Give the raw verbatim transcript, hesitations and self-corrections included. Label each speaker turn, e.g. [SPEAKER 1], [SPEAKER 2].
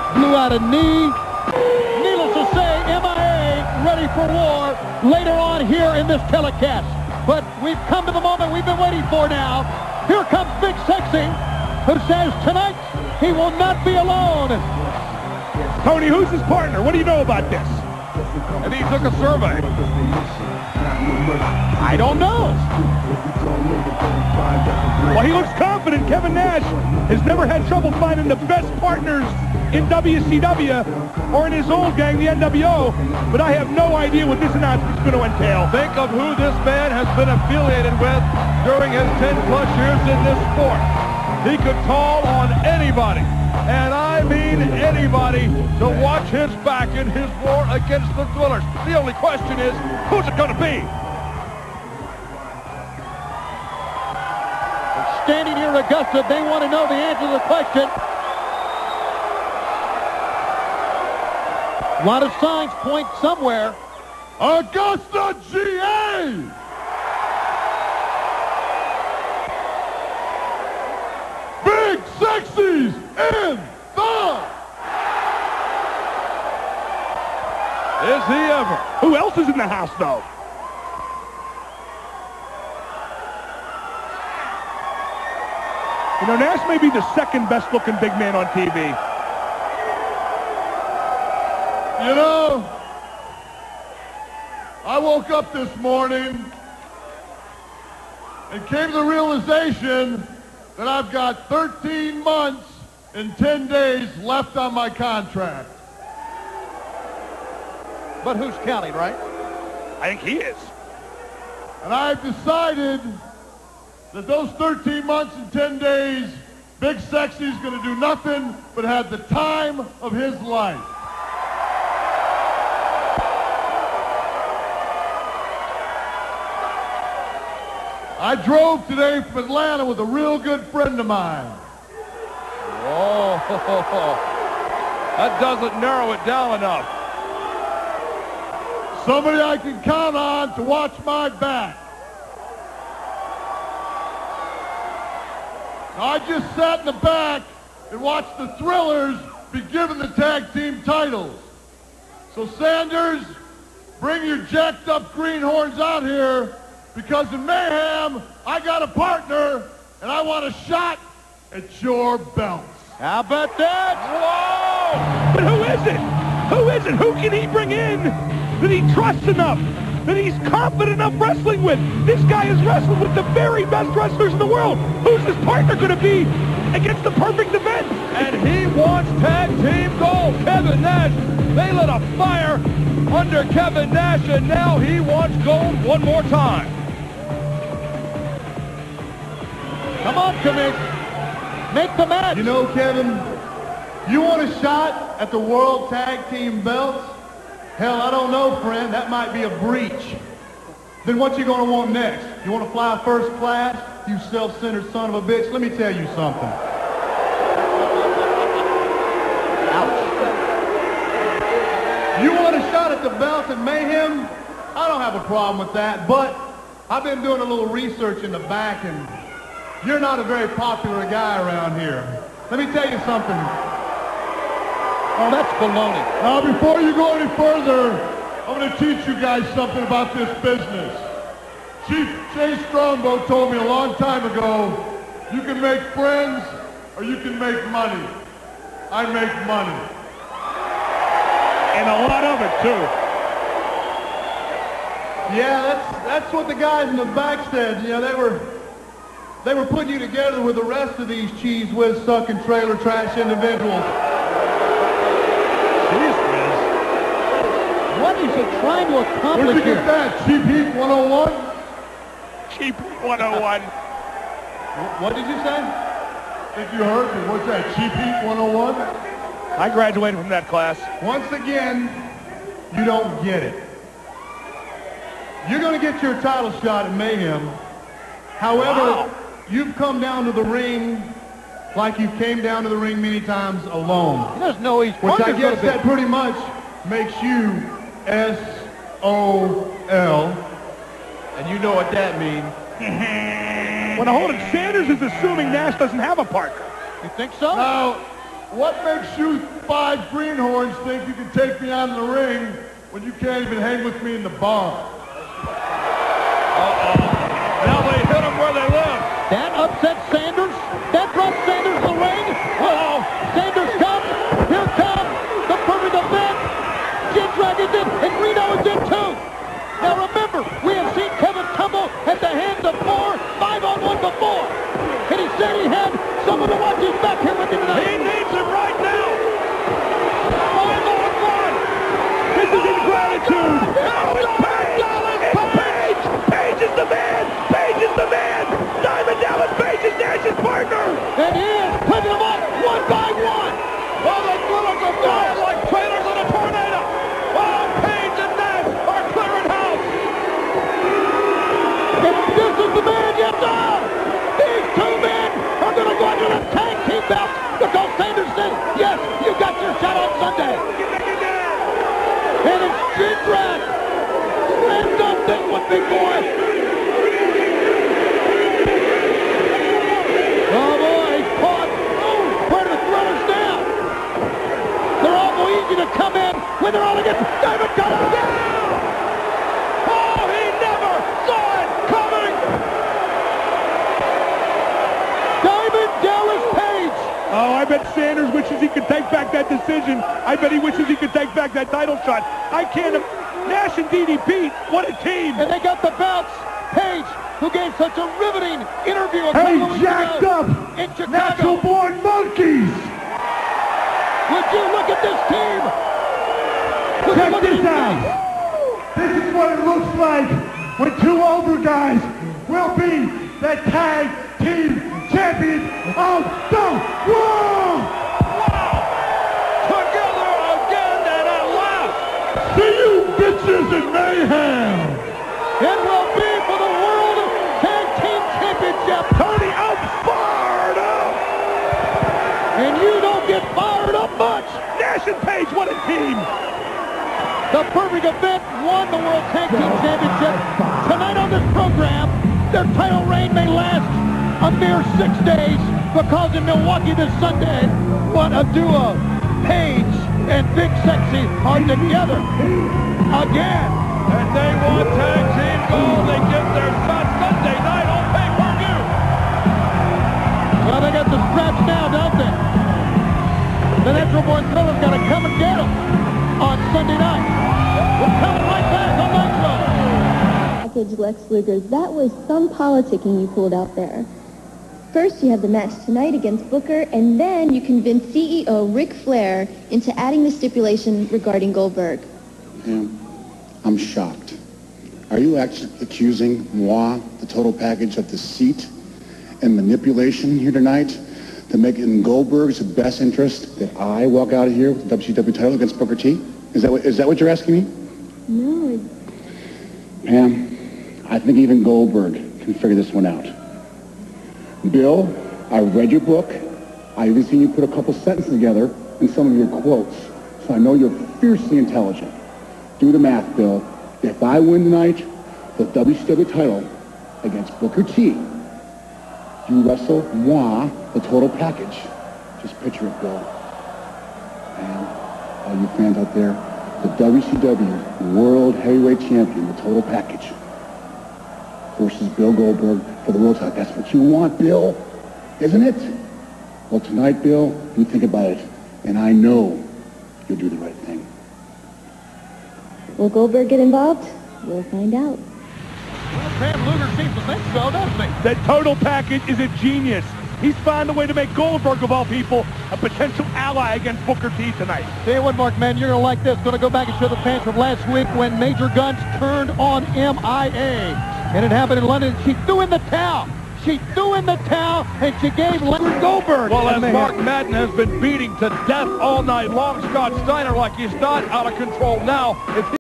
[SPEAKER 1] blew out a knee. Needless to say, M I A ready for war later on here in this telecast. But we've come to the moment we've been waiting for now. Here comes Big Sexy, who says tonight he will not be alone.
[SPEAKER 2] Tony, who's his partner? What do you know about this?
[SPEAKER 3] And he took a survey.
[SPEAKER 1] I don't know.
[SPEAKER 2] Well, he looks confident. Kevin Nash has never had trouble finding the best partners in W C W or in his old gang, the N W O, but I have no idea what this announcement's going to entail.
[SPEAKER 3] Think of who this man has been affiliated with during his ten plus years in this sport. He could call on anybody, and I mean anybody, to watch his back in his war against the Thrillers. The only question is, who's it going to be?
[SPEAKER 1] Standing here in Augusta, they want to know the answer to the question. A lot of signs point somewhere.
[SPEAKER 3] Augusta, G A! Big Sexy's in the... Is he ever?
[SPEAKER 2] Who else is in the house, though? You know, Nash may be the second best-looking big man on T V.
[SPEAKER 3] You know, I woke up this morning and came to the realization that I've got thirteen months and ten days left on my contract.
[SPEAKER 1] But who's counting, right?
[SPEAKER 2] I think he is.
[SPEAKER 3] And I've decided that those thirteen months and ten days, Big Sexy's going to do nothing but have the time of his life. I drove today from Atlanta with a real good friend of mine.
[SPEAKER 4] Oh, that doesn't narrow it down enough.
[SPEAKER 3] Somebody I can count on to watch my back. I just sat in the back and watched the Thrillers be given the tag team titles. So Sanders, bring your jacked up greenhorns out here, because in Mayhem, I got a partner and I want a shot at your belts.
[SPEAKER 1] How about that?
[SPEAKER 2] Whoa! But who is it? Who is it? Who can he bring in that he trusts enough, that he's confident enough wrestling with? This guy has wrestled with the very best wrestlers in the world. Who's his partner going to be against the perfect event?
[SPEAKER 4] And he wants tag team gold. Kevin Nash, they lit a fire under Kevin Nash, and now he wants gold one more time.
[SPEAKER 1] Come on, Kamish. Make the match.
[SPEAKER 3] You know, Kevin, you want a shot at the World Tag Team belts? Hell, I don't know, friend. That might be a breach. Then what you gonna want next? You wanna fly first class? You self-centered son of a bitch. Let me tell you something. Ouch. You want a shot at the belt in Mayhem? I don't have a problem with that, but I've been doing a little research in the back, and you're not a very popular guy around here. Let me tell you something.
[SPEAKER 1] Oh, that's baloney.
[SPEAKER 3] Now, before you go any further, I'm going to teach you guys something about this business. Chief Jay Strongbow told me a long time ago, you can make friends or you can make money. I make money.
[SPEAKER 2] And a lot of it, too.
[SPEAKER 3] Yeah, that's, that's what the guys in the back said. You know, they were... They were putting you together with the rest of these cheese whiz sucking trailer trash individuals.
[SPEAKER 1] Jeez, Chris. What is he trying to accomplish
[SPEAKER 3] Where'd you
[SPEAKER 1] here?
[SPEAKER 3] get that? Cheap Heat one oh one?
[SPEAKER 2] Cheap one oh one.
[SPEAKER 3] What did you say? I think you heard me. What's that? Cheap Heat one oh one?
[SPEAKER 2] I graduated from that class.
[SPEAKER 3] Once again, you don't get it. You're going to get your title shot at Mayhem. However,
[SPEAKER 2] Wow.
[SPEAKER 3] You've come down to the ring like you came down to the ring many times alone.
[SPEAKER 1] He doesn't know he's
[SPEAKER 3] Which I guess that pretty much makes you S O L.
[SPEAKER 4] And you know what that means.
[SPEAKER 2] Well, now hold it. Sanders is assuming Nash doesn't have a partner.
[SPEAKER 1] You think so?
[SPEAKER 3] Now, what makes you five greenhorns think you can take me out of the ring when you can't even hang with me in the bar?
[SPEAKER 4] Uh-oh. Now they hit him where they live.
[SPEAKER 1] That upsets Sanders. That brought Sanders to the ring. Uh-oh. Sanders comes. Here comes the perfect event. Jindrak is in, and Reno is in too. Now remember, we have seen Kevin tumble at the hands of four, five on one before. And he said he had someone to watch his back here with him tonight.
[SPEAKER 4] He needs him right now. Five on one.
[SPEAKER 2] This is ingratitude.
[SPEAKER 4] Now it's Page. Dallas Page.
[SPEAKER 2] Page is the man. Page is the man. Diamond Dallas Page is Nash's partner.
[SPEAKER 1] And he is putting them up one by one.
[SPEAKER 4] Oh, the Thrillers are flying like trailers in a tornado. Oh, Page and Nash are clearing house.
[SPEAKER 1] And this is the man, yes, sir. These two men are going to go into the tag team belt because Sanders said, yes, you got your shot on Sunday. And it's Jindrak. Slam dunk this one, big boy. Oh, boy, he's caught. Oh, where are the Thrillers now? They're awful easy to come in when they're all against Diamond got him down.
[SPEAKER 4] Oh, he never saw it coming.
[SPEAKER 1] Diamond Dallas Page.
[SPEAKER 2] Oh, I bet Sanders wishes he could take back that decision. I bet he wishes he could take back that title shot. I can't... Nash and D D P, what a team.
[SPEAKER 1] And they got the bounce. Page, who gave such a riveting interview a
[SPEAKER 3] Hey,
[SPEAKER 1] couple of weeks
[SPEAKER 3] jacked
[SPEAKER 1] ago
[SPEAKER 3] up,
[SPEAKER 1] in Chicago.
[SPEAKER 3] natural-born monkeys!
[SPEAKER 1] Would you look at this team? Would you
[SPEAKER 3] Check
[SPEAKER 1] look at
[SPEAKER 3] this out. This is what it looks like when two older guys will be the tag team champions of the world!
[SPEAKER 4] Together again and at last.
[SPEAKER 3] See you bitches in mayhem!
[SPEAKER 1] It will be for the World Tag Team Championship.
[SPEAKER 2] Tony, I'm fired up.
[SPEAKER 1] And you don't get fired up much.
[SPEAKER 2] Nash and Page, what a team.
[SPEAKER 1] The Perfect Event won the World Tag Team Championship. Tonight on this program, their title reign may last a mere six days because in Milwaukee this Sunday, what a duo. Page and Big Sexy are together again.
[SPEAKER 4] And they want tag team gold. They get their shot Sunday night on pay-per-view.
[SPEAKER 1] Well, they got the straps now, don't they? The Natural Born Thrillers got to come and get them on Sunday night. We're coming right back on Nitro.
[SPEAKER 5] Package Lex Luger, that was some politicking you pulled out there. First, you have the match tonight against Booker, and then you convinced C E O Ric Flair into adding the stipulation regarding Goldberg.
[SPEAKER 6] Pam, I'm shocked. Are you actually accusing moi, the total package, of deceit and manipulation here tonight to make it in Goldberg's best interest that I walk out of here with the W C W title against Booker T? Is that what, is that what you're asking me?
[SPEAKER 5] No, it's...
[SPEAKER 6] Pam, I think even Goldberg can figure this one out. Bill, I read your book. I even seen you put a couple sentences together in some of your quotes, so I know you're fiercely intelligent. Do the math, Bill. If I win tonight, the W C W title against Booker T, you wrestle moi, the total package. Just picture it, Bill. And all you fans out there, the W C W World Heavyweight Champion, the total package, versus Bill Goldberg for the world title. That's what you want, Bill, isn't it? Well, tonight, Bill, you think about it, and I know you'll do the right thing.
[SPEAKER 5] Will Goldberg get involved? We'll find out.
[SPEAKER 1] Well, Sam Luger seems to think so, doesn't he?
[SPEAKER 2] That total package is a genius. He's found a way to make Goldberg, of all people, a potential ally against Booker T tonight.
[SPEAKER 1] Tell you what, Mark, man, you're going to like this. Going to go back and show the fans from last week when Major Guns turned on M I A. And it happened in London. She threw in the towel. She threw in the towel, and she gave Leonard Goldberg.
[SPEAKER 4] Well, as Mark Madden has been beating to death all night long, Scott Steiner, like he's not out of control now. If he